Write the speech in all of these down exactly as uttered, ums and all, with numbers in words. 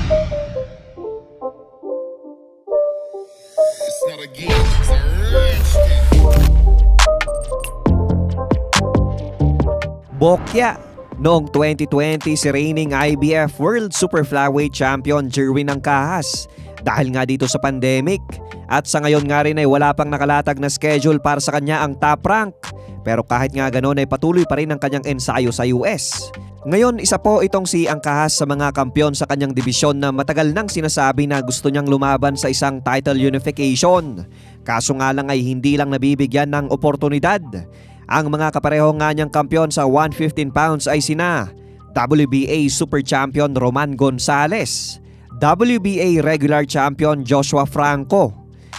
It's not a game, it's a rich thing. Bokya. Noong twenty twenty, si reigning I B F World Super Flyweight Champion Jerwin Angkahas dahil nga dito sa pandemic. At sa ngayon nga rin ay wala pang nakalatag na schedule para sa kanya ang top rank. Pero kahit nga ganoon ay patuloy pa rin ang kanyang ensayo sa U S. Ngayon isa po itong si Angkahas sa mga kampyon sa kanyang dibisyon na matagal nang sinasabi na gusto niyang lumaban sa isang title unification. Kaso nga lang ay hindi lang nabibigyan ng oportunidad. Ang mga kapareho nga niyang kampyon sa one fifteen pounds ay sina W B A Super Champion Roman Gonzalez, W B A Regular Champion Joshua Franco,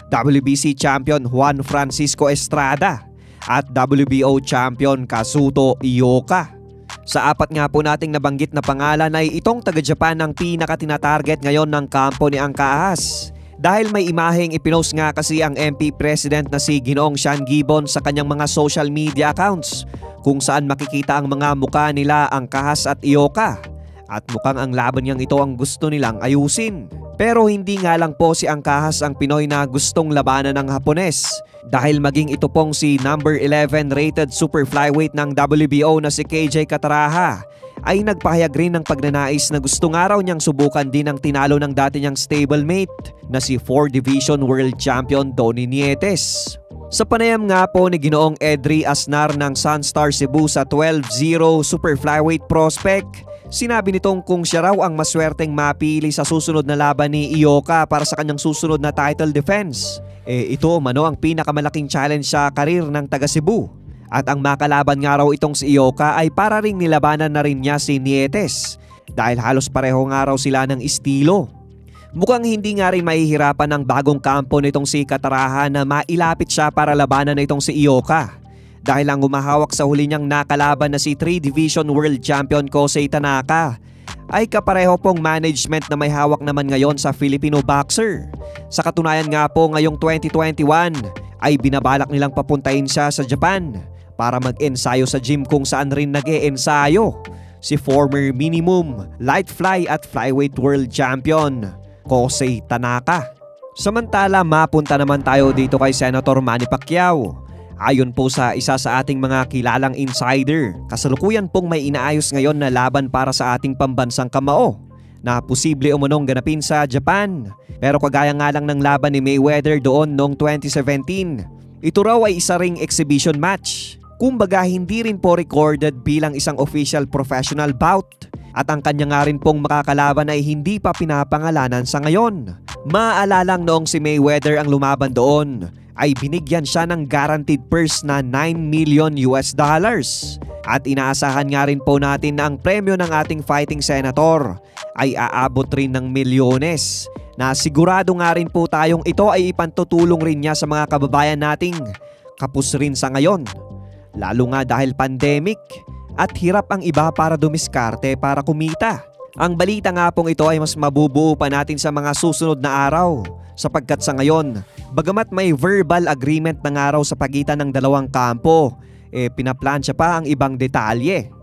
W B C Champion Juan Francisco Estrada at W B O Champion Kazuto Ioka. Sa apat nga po nating nabanggit na pangalan ay itong taga-Japan ang pinaka-tinatarget ngayon ng kampo ni Angkahas. Dahil may imaheng ipinost nga kasi ang M P President na si Ginoong Sean Gibbon sa kanyang mga social media accounts kung saan makikita ang mga mukha nila Angkahas at Ioka. At mukhang ang laban niyang ito ang gusto nilang ayusin. Pero hindi nga lang po si Angkahas ang Pinoy na gustong labanan ng Hapones. Dahil maging ito pong si number eleven rated super flyweight ng W B O na si K J Kataraha ay nagpahayag rin ng pagnanais na gusto nga raw niyang subukan din ang tinalo ng dati niyang stablemate na si four Division World Champion Donnie Nietes. Sa panayam nga po ni Ginoong Edri Asnar ng Sunstar Cebu sa twelve zero Super Flyweight Prospect, sinabi nitong kung siya raw ang maswerteng mapili sa susunod na laban ni Ioka para sa kanyang susunod na title defense, eh ito mano ang pinakamalaking challenge sa karir ng taga Cebu. At ang makalaban nga raw itong si Ioka ay para ring nilabanan na rin niya si Nietes dahil halos pareho nga raw sila ng estilo. Mukhang hindi nga rin mahihirapan ang bagong kampo nitong si Kataraha na mailapit siya para labanan na itong si Ioka. Dahil ang umahawak sa huli niyang nakalaban na si three Division World Champion Kosei Tanaka ay kapareho pong management na may hawak naman ngayon sa Filipino boxer. Sa katunayan nga po ngayong twenty twenty-one ay binabalak nilang papuntahin siya sa Japan para mag-ensayo sa gym kung saan rin nag-e-ensayo si former minimum, light fly at flyweight world champion Kosei Tanaka. Samantala mapunta naman tayo dito kay Senator Manny Pacquiao. Ayon po sa isa sa ating mga kilalang insider, kasalukuyan pong may inaayos ngayon na laban para sa ating pambansang kamao na posible umunong ganapin sa Japan. Pero kagaya nga lang ng laban ni Mayweather doon noong twenty seventeen, ito raw ay isa ring exhibition match. Kumbaga hindi rin po recorded bilang isang official professional bout. At ang kanya nga rin pong makakalaban ay hindi pa pinapangalanan sa ngayon. Maalalang noong si Mayweather ang lumaban doon, ay binigyan siya ng guaranteed purse na nine million U S dollars. At inaasahan nga rin po natin na ang premyo ng ating fighting senator ay aabot rin ng milyones. Na sigurado nga rin po tayong ito ay ipantutulong rin niya sa mga kababayan nating kapos rin sa ngayon. Lalo nga dahil pandemic at hirap ang iba para dumiskarte para kumita. Ang balita nga pong ito ay mas mabubuo pa natin sa mga susunod na araw. Sapagkat sa ngayon, bagamat may verbal agreement na nga raw sa pagitan ng dalawang kampo, eh pinaplansya pa ang ibang detalye.